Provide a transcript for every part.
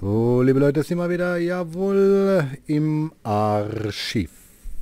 So, liebe Leute, sind wir wieder, jawohl, im Archiv.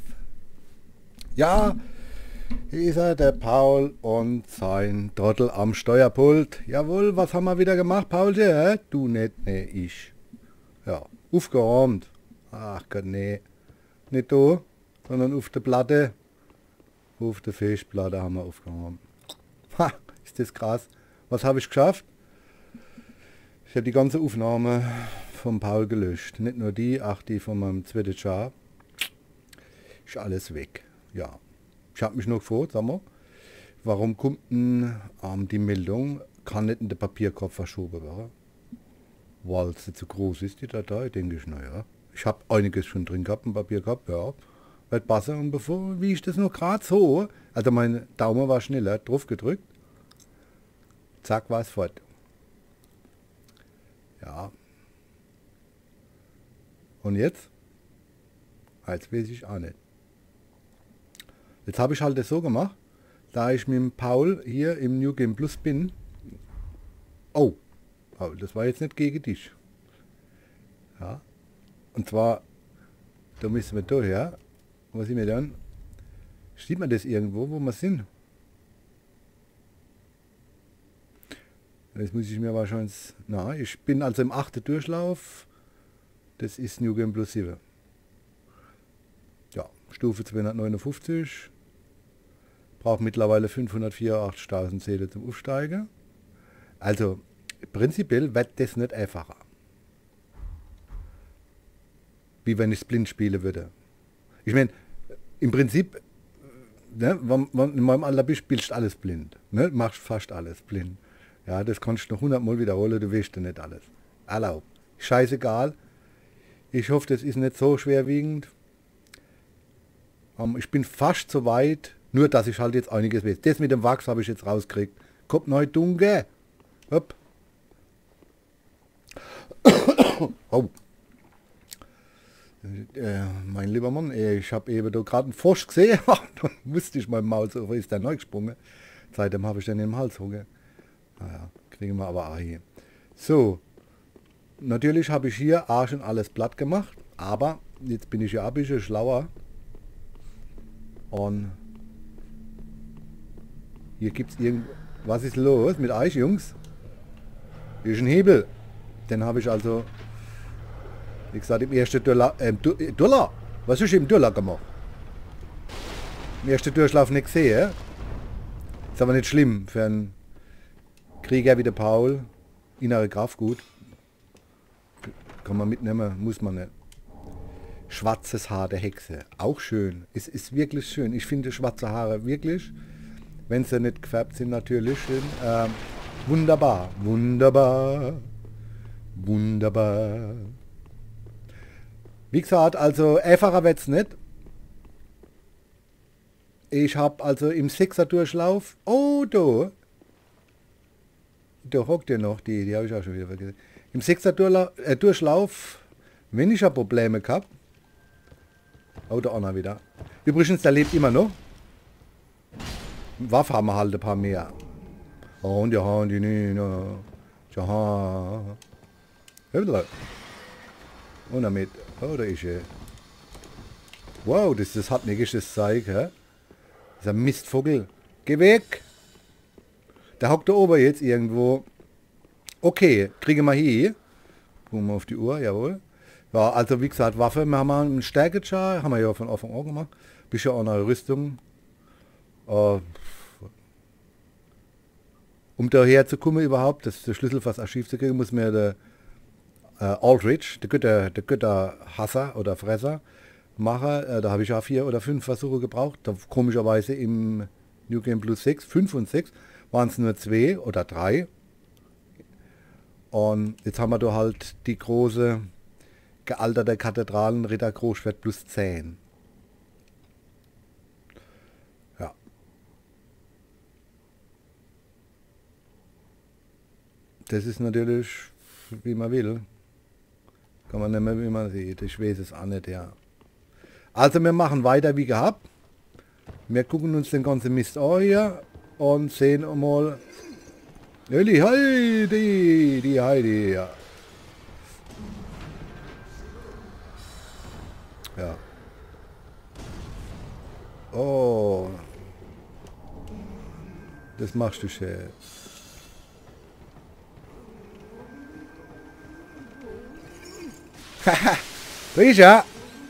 Ja, hier ist er, der Paul und sein Trottel am Steuerpult. Jawohl, was haben wir wieder gemacht, Paul? Du nicht, nee, ich. Ja, aufgeräumt. Ach Gott, nee. Nicht du, sondern auf der Platte. Auf der Festplatte haben wir aufgeräumt. Ha, ist das krass. Was habe ich geschafft? Ich habe die ganze Aufnahme vom Paul gelöscht. Nicht nur die, auch die von meinem zweiten Char. Ist alles weg. Ja. Ich habe mich noch gefragt, sag mal, warum kommt denn die Meldung, kann nicht in den Papierkorb verschoben werden? Weil sie zu groß ist, die Datei, denke ich, naja. Ich habe einiges schon drin gehabt im Papierkorb, ja. Wird passen und bevor, wie ich das noch gerade so, also mein Daumen war schneller, drauf gedrückt, zack, war es fort. Ja. Und jetzt? Als weiß ich auch nicht. Jetzt habe ich halt das so gemacht, da ich mit dem Paul hier im New Game Plus bin. Oh, Paul, das war jetzt nicht gegen dich. Ja. Und zwar, da müssen wir da her. Was sind wir dann? Sieht man das irgendwo, wo wir sind? Jetzt muss ich mir wahrscheinlich... Na, ich bin also im 8. Durchlauf. Das ist New Game Plus 7. Ja, Stufe 259. Braucht mittlerweile 584.000 Seelen zum Aufsteigen. Also, prinzipiell wird das nicht einfacher. Wie wenn ich es blind spielen würde. Ich meine, im Prinzip, ne, wenn in meinem Alter bist, spielst du alles blind. Ne? Machst fast alles blind. Ja, das kannst du noch 100 Mal wiederholen, du weißt ja nicht alles. Erlaubt. Scheißegal. Ich hoffe, das ist nicht so schwerwiegend. Ich bin fast so weit, nur dass ich halt jetzt einiges weiß. Das mit dem Wachs habe ich jetzt rausgekriegt. Kommt neu dunkel. Hopp. Oh. Mein lieber Mann, ich habe eben da gerade einen Frosch gesehen. Dann musste ich mein Maul so, ist der neu gesprungen. Seitdem habe ich den im Hals hocken. Naja, kriegen wir aber auch hier. So, natürlich habe ich hier auch schon alles platt gemacht, aber jetzt bin ich ja ein bisschen schlauer. Und hier gibt es irgend... Was ist los mit euch, Jungs? Hier ist ein Hebel. Den habe ich also, wie gesagt, im ersten Dollar. Was ist im Dollar gemacht? Im ersten Durchlauf nicht gesehen. Ist aber nicht schlimm für einen Krieger wie der Paul. Innere Kraft gut. Kann man mitnehmen, muss man nicht. Schwarzes Haar der Hexe. Auch schön. Es ist wirklich schön. Ich finde schwarze Haare wirklich, wenn sie nicht gefärbt sind, natürlich schön. Wunderbar. Wunderbar. Wunderbar. Wie gesagt, also einfacher wird es nicht. Ich habe also im 6er Durchlauf. Oh, da. Da hockt ihr noch, die habe ich auch schon wieder vergessen. Im 6er Durchlauf weniger Probleme gehabt. Oh, der Anna wieder. Übrigens, der lebt immer noch. Waffe haben wir halt ein paar mehr. Oh, und ja, die Nina. Ja. Und damit. Oh, da ist er. Wow, das ist hartnäckiges Zeug, hä? Das ist ein Mistvogel. Geh weg! Der hockt da oben jetzt irgendwo. Okay, kriegen wir hier. Gucken wir auf die Uhr, jawohl. Ja, also wie gesagt, Waffe, wir haben einen Stärkechar, haben wir ja von Anfang an gemacht. Bisschen auch eine Rüstung. Um daher zu kommen überhaupt, das ist der Schlüssel fürs Archiv zu kriegen, muss mir der Aldrich, der Götterhasser oder Fresser, machen. Da habe ich ja 4 oder 5 Versuche gebraucht. Da, komischerweise im New Game Plus 6, 5 und 6 waren es nur 2 oder 3. Und jetzt haben wir da halt die große gealterte Kathedralenritter Großschwert plus 10. Ja. Das ist natürlich, wie man will. Kann man nicht mehr, wie man sieht. Ich weiß es auch nicht, ja. Also wir machen weiter wie gehabt. Wir gucken uns den ganzen Mist an hier und sehen mal. Die Heidi, ja. Ja. Oh. Das machst du schön. Haha. Da ist er.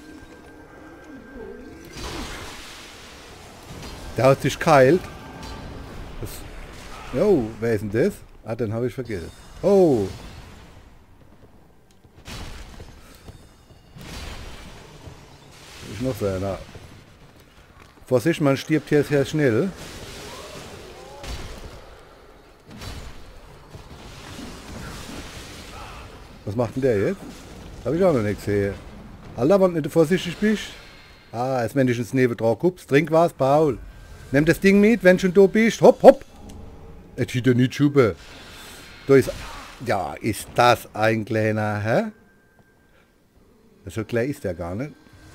Der hat sich geheilt. Jo, wer ist denn das? Ah, den habe ich vergessen. Oh. Ist noch so einer. Vorsicht, man stirbt hier sehr schnell. Was macht denn der jetzt? Habe ich auch noch nicht gesehen. Alter, wenn du nicht vorsichtig bist. Ah, als wenn ich ins Neben drauf guckst. Trink was, Paul. Nimm das Ding mit, wenn schon du bist. Hopp, hopp. Jetzt sieht er nicht schuppe. Da ist... Ja, ist das ein kleiner, hä? So klein ist der gar nicht.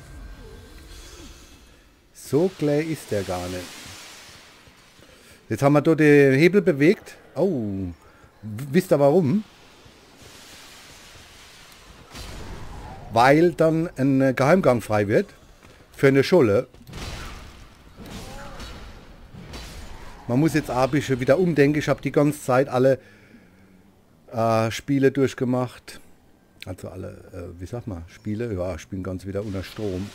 So klein ist der gar nicht. Jetzt haben wir da den Hebel bewegt. Oh, wisst ihr warum? Weil dann ein Geheimgang frei wird für eine Scholle. Man muss jetzt ein bisschen wieder umdenken. Ich habe die ganze Zeit alle Spiele durchgemacht. Also alle, wie sagt man, Spiele? Ja, ich bin ganz wieder unter Strom.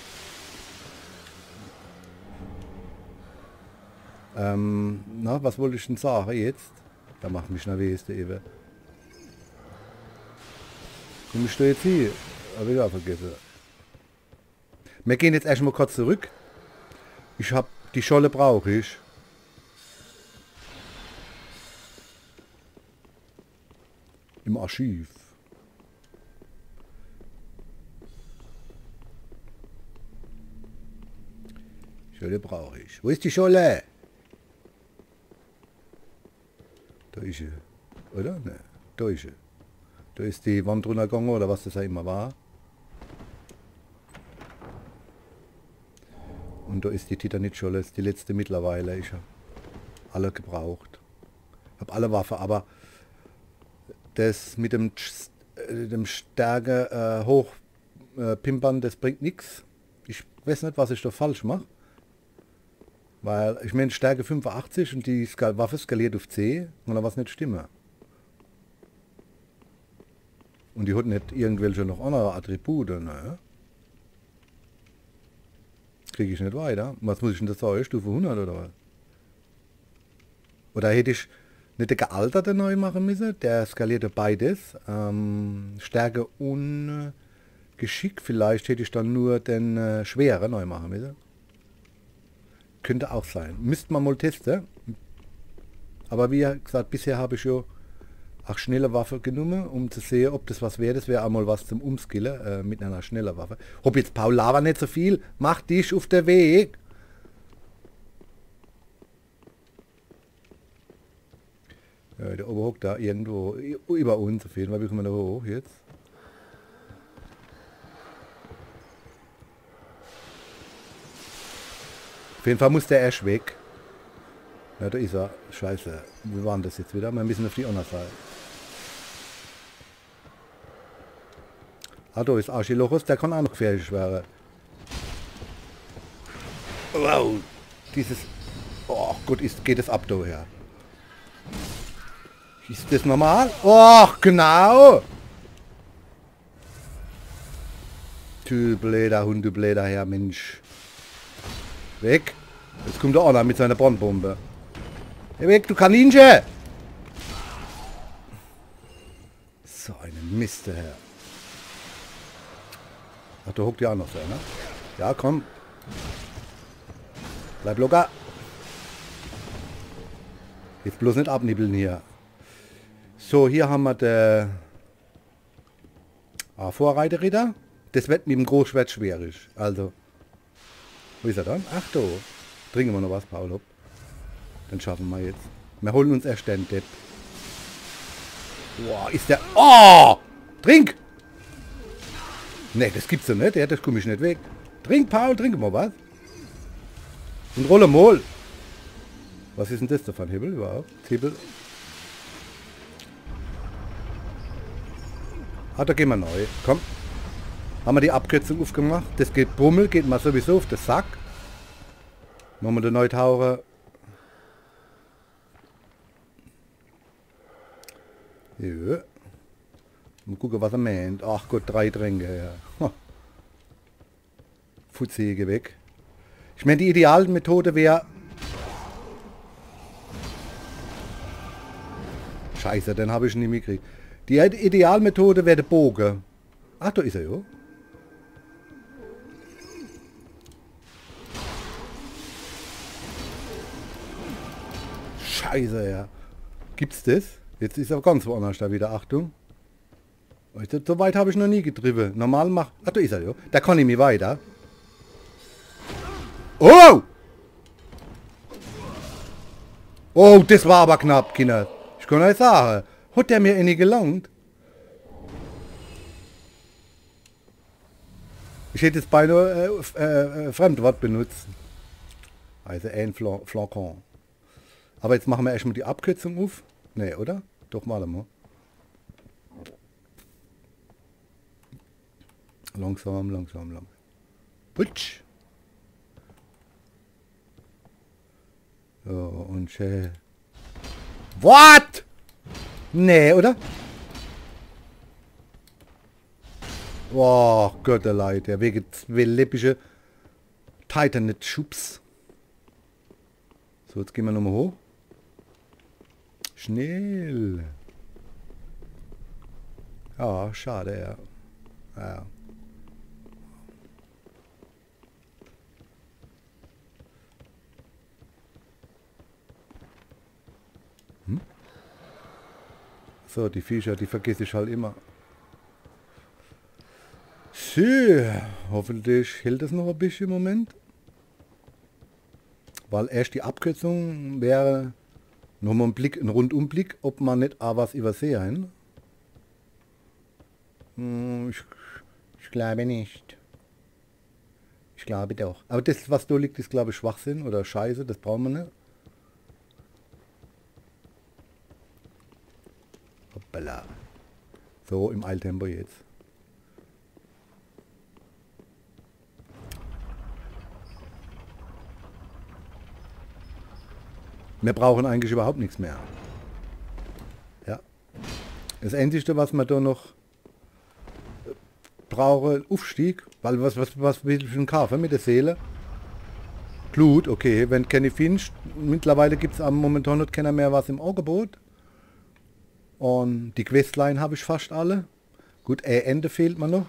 Na, was wollte ich denn sagen jetzt? Da macht mich nervös, der Ewe. Komm ich da jetzt hier? Habe ich auch vergessen. Wir gehen jetzt erstmal kurz zurück. Ich habe die Scholle brauche ich. Im Archiv. Scholle brauche ich. Wo ist die Scholle? Da ist sie. Oder? Ne, da ist sie. Da ist die Wand runtergegangen oder was das ja immer war. Und da ist die Titanitscholle, ist die letzte mittlerweile. Ich habe alle gebraucht. Ich habe alle Waffen, aber das mit dem Stärke hochpimpern, das bringt nichts. Ich weiß nicht, was ich da falsch mache. Weil ich meine Stärke 85 und die Waffe skaliert auf C und da was nicht stimmen. Und die hat nicht irgendwelche noch andere Attribute, ne? Kriege ich nicht weiter. Was muss ich denn das sagen? Stufe 100 oder was? Oder hätte ich nicht der gealterte neu machen müssen? Der skalierte beides. Stärke und Geschick. Vielleicht hätte ich dann nur den schwere neu machen müssen. Könnte auch sein. Müsste man mal testen. Aber wie gesagt, bisher habe ich ja auch schnelle Waffe genommen, um zu sehen, ob das was wäre. Das wäre einmal was zum Umskillen mit einer schnellen Waffe. Hab jetzt Paul Lava nicht so viel. Mach dich auf den Weg. Ja, der oben hockt da irgendwo über uns auf jeden Fall. Wie kommen wir da hoch jetzt? Auf jeden Fall muss der Ash weg. Ja, da ist er. Scheiße. Wie waren das jetzt wieder? Wir müssen auf die andere Seite. Ah, da ist Archilochus, der kann auch noch gefährlich werden. Wow. Dieses... Oh Gott, geht es ab da her. Ist das normal? Oh, genau. Du blöder Hund, du blöder Herr, Mensch. Weg. Jetzt kommt der Anna mit seiner Brandbombe. Hey, weg, du Kaninchen! So eine Miste, Herr. Ach, da hockt ja auch noch so, ne? Ja, komm. Bleib locker. Jetzt bloß nicht abnibbeln hier. So, hier haben wir den Vorreiterritter. Das wird mit dem Großschwert schwierig. Also, wo ist er dann? Ach du. Trinken wir noch was, Paul. Hopp. Dann schaffen wir jetzt. Wir holen uns erst den Depp. Boah, ist der... Oh! Trink! Ne, das gibt's doch nicht. Ja, das komme ich nicht weg. Trink, Paul, trink mal was. Und rolle mal. Was ist denn das da für ein Hebel überhaupt? Hebel. Ah, da gehen wir neu. Komm. Haben wir die Abkürzung aufgemacht. Das geht Brummel, geht mal sowieso auf den Sack. Machen wir den Neutaucher. Ja. Mal gucken, was er meint. Ach Gott, 3 Tränke. Ja. Fuzzi, geh weg. Ich meine, die Idealmethode wäre... Scheiße, den habe ich nicht mitgekriegt. Die Idealmethode wäre der Bogen. Ach, da ist er, ja. Scheiße, ja. Gibt's das? Jetzt ist er ganz woanders da wieder. Achtung. So weit habe ich noch nie getrieben. Normal macht... Ach, da ist er, ja. Da kann ich mich weiter. Oh! Oh, das war aber knapp, Kinder. Ich kann euch sagen. Hat der mir eine gelangt? Ich hätte jetzt beinahe Fremdwort benutzt. Also ein Flakon. Aber jetzt machen wir erstmal die Abkürzung auf. Ne, oder? Doch mal einmal. Langsam, langsam, langsam. Putsch. So, und schön. What? Nee, oder? Boah, Götterleid, der wegen zwei läppische Titanet-Schubs. So, jetzt gehen wir nochmal hoch. Schnell. Ja, schade, ja. Ja. So, die Viecher, die vergesse ich halt immer. So, hoffentlich hält es noch ein bisschen im Moment. Weil erst die Abkürzung wäre nochmal ein Blick, ein Rundumblick, ob man nicht auch was übersehen. Ich glaube nicht. Ich glaube doch. Aber das, was da liegt, ist glaube ich Schwachsinn oder Scheiße, das brauchen wir nicht. Hoppala. So, im Eiltempo jetzt. Wir brauchen eigentlich überhaupt nichts mehr. Ja. Das Einzige, was wir da noch brauchen, Aufstieg. Weil was will ich denn kaufen mit der Seele? Blut, okay. Wenn keine findest, mittlerweile gibt es momentan nicht keiner mehr was im Angebot. Und die Questline habe ich fast alle. Gut, Ende fehlt mir noch.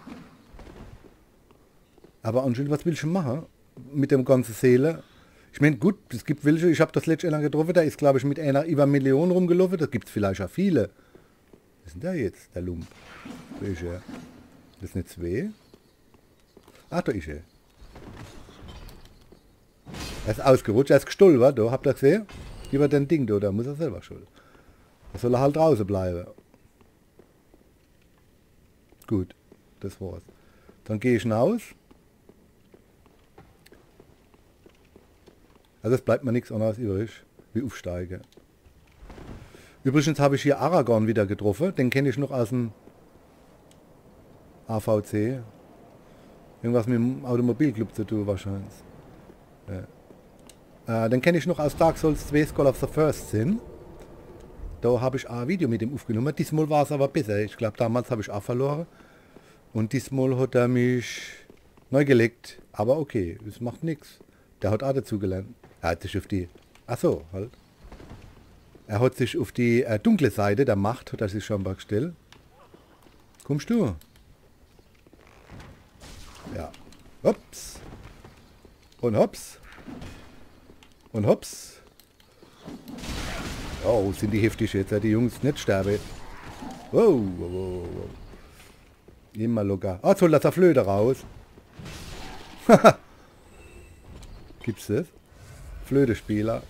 Aber anscheinend, was will ich machen mit dem ganzen Seele? Ich meine, gut, es gibt welche, ich habe das letzte Mal getroffen, da ist glaube ich mit einer über Million rumgelaufen, da gibt es vielleicht auch viele. Was ist denn der jetzt, der Lump? Wo ist er? Das ist nicht zwei. Ach, da ist er. Er ist ausgerutscht, er ist gestolpert, da habt ihr gesehen? Über den Ding da muss er selber schuld. Da soll er halt draußen bleiben. Gut, das war's. Dann gehe ich hinaus. Also es bleibt mir nichts anderes übrig, wie aufsteigen. Übrigens habe ich hier Aragorn wieder getroffen. Den kenne ich noch aus dem AVC. Irgendwas mit dem Automobilclub zu tun wahrscheinlich. Ja. Den kenne ich noch aus Dark Souls 2 Skull of the First Sin. Da habe ich ein Video mit ihm aufgenommen. Diesmal war es aber besser. Ich glaube, damals habe ich auch verloren. Und diesmal hat er mich neu gelegt. Aber okay, das macht nichts. Der hat auch dazu gelernt. Er hat sich auf die... Ach so, halt. Er hat sich auf die dunkle Seite der Macht, hat er sich schon mal gestellt. Kommst du? Ja. Hops. Und hops. Und hops. Oh, sind die heftig jetzt, die Jungs nicht sterben. Wow, wow, wow, wow. Immer locker. Ah, jetzt holt er Flöte raus. Gibt's das? Flötespieler.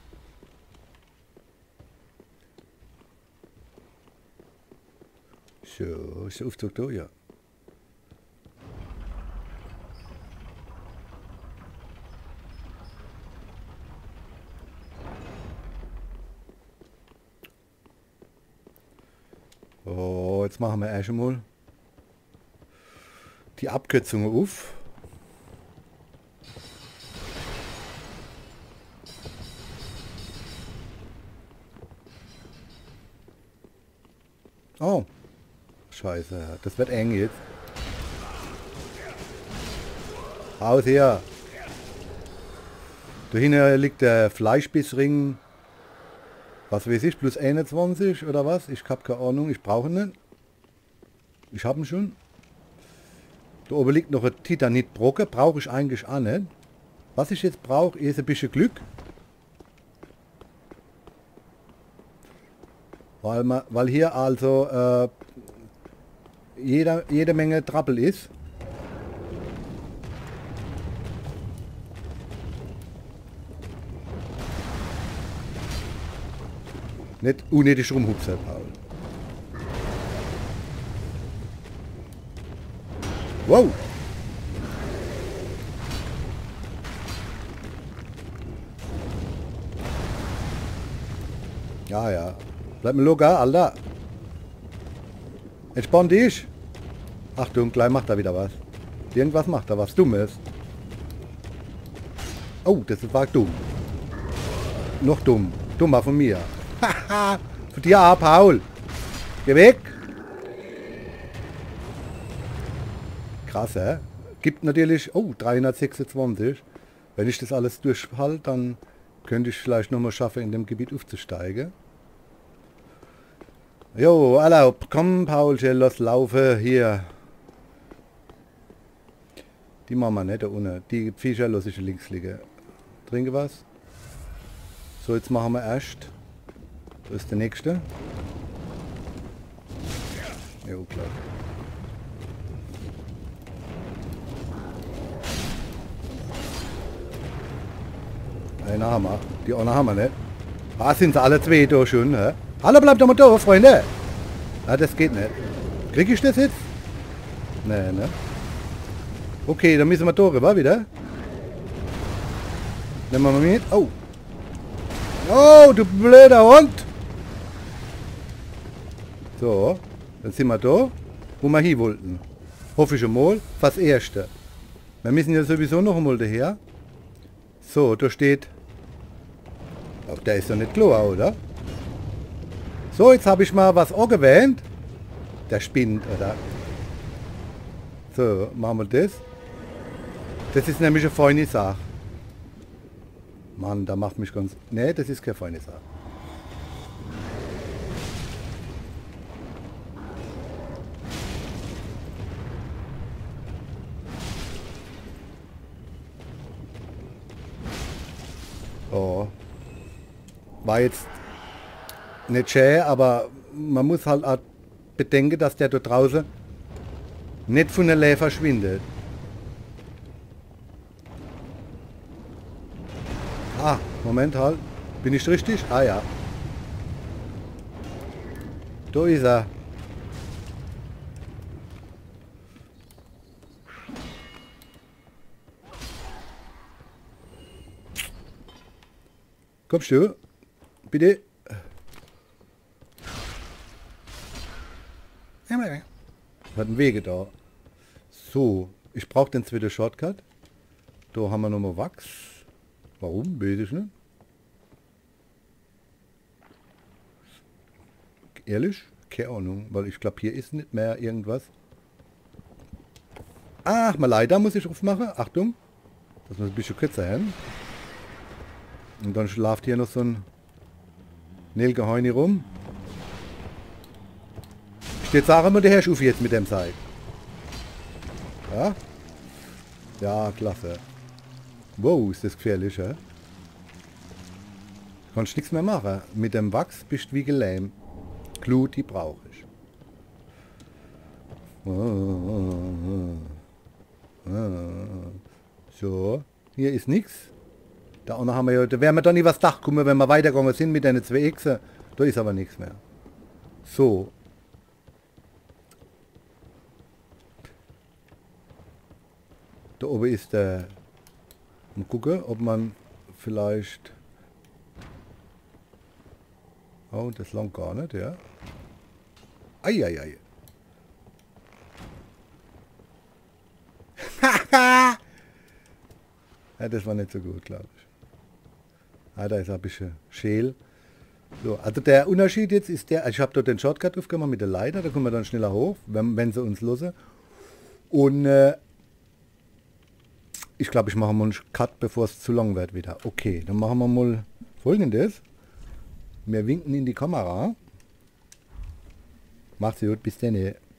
So, ist der Aufzug da? Ja. Oh, jetzt machen wir erst einmal die Abkürzungen auf. Oh. Scheiße, das wird eng jetzt. Raus hier. Da hinten liegt der Fleischbissring. Was weiß ich, plus 21 oder was? Ich habe keine Ahnung, ich brauche ihn nicht. Ich habe ihn schon. Da oben liegt noch ein Titanitbrocken, brauche ich eigentlich auch nicht. Was ich jetzt brauche, ist ein bisschen Glück. Weil hier also jede Menge Trappel ist. Nicht unnötig rumhupsen, Paul. Wow! Ja, ja. Bleib mir locker, Alter. Entspann dich. Achtung, gleich macht er wieder was. Irgendwas macht er, was Dummes. Oh, das war dumm. Noch dumm. Dummer von mir. Haha. Von dir ab, Paul. Geh weg. Krass, hä? Gibt natürlich... Oh, 326. Wenn ich das alles durchhalte, dann könnte ich vielleicht nochmal schaffen, in dem Gebiet aufzusteigen. Jo, erlaubt. Komm, Paulchen, lass laufen. Hier. Die machen wir nicht da unten. Die Viecher lasse ich links liegen. Trinke was. So, jetzt machen wir erst. Da ist der nächste. Jo, klar. Einer haben wir. Die anderen haben wir nicht. Ah, sind sie alle zwei da schon, hä? Hallo, bleibt doch mal da, Freunde. Ah, das geht nicht. Krieg ich das jetzt? Nee, ne? Okay, dann müssen wir da rüber wieder. Nehmen wir mal mit. Oh. Oh, du blöder Hund. So, dann sind wir da, wo wir hin wollten. Hoffe ich einmal. Fast Erste. Wir müssen ja sowieso noch einmal daher. So, da steht... Auch der ist doch nicht klar, oder? So, jetzt habe ich mal was angewähnt. Der spinnt, oder? So, machen wir das. Das ist nämlich eine feine Sache. Mann, da macht mich ganz... Nee, das ist keine feine Sache. Oh. War jetzt nicht schön, aber man muss halt auch bedenken, dass der da draußen nicht von der Leer verschwindet. Ah, Moment halt. Bin ich richtig? Ah ja. Da ist er. Kommst du? Bitte. Hat einen Wege da. So, ich brauche den zweiten Shortcut. Da haben wir nochmal Wachs. Warum? Weiß ich nicht. Ehrlich? Keine Ahnung, weil ich glaube, hier ist nicht mehr irgendwas. Ach, mal leider muss ich aufmachen. Achtung. Das muss ein bisschen kürzer hin. Und dann schlaft hier noch so ein Nelgeheuni rum. Jetzt sagen wir, der Herr Schuf jetzt mit dem Seil. Ja? Ja, klasse. Wow, ist das gefährlich, hä? Kannst nichts mehr machen. Mit dem Wachs bist du wie gelähmt. Glut, die brauche ich. So, hier ist nichts. Da unten haben wir ja, da werden wir dann nicht was Dach kommen, wenn wir weitergegangen sind mit den 2 Echsen. Da ist aber nichts mehr. So. Da oben ist der... Mal gucken, ob man vielleicht... Oh, das lang gar nicht, ja. Eieiei. Ja, das war nicht so gut, glaube ich. Ah, da ist ein bisschen scheel. So, also der Unterschied jetzt ist der, ich habe dort den Shortcut aufgemacht mit der Leiter, da kommen wir dann schneller hoch, wenn sie uns losen. Und ich glaube, ich mache mal einen Cut, bevor es zu lang wird wieder. Okay, dann machen wir mal Folgendes. Wir winken in die Kamera. Macht's gut, bis dann.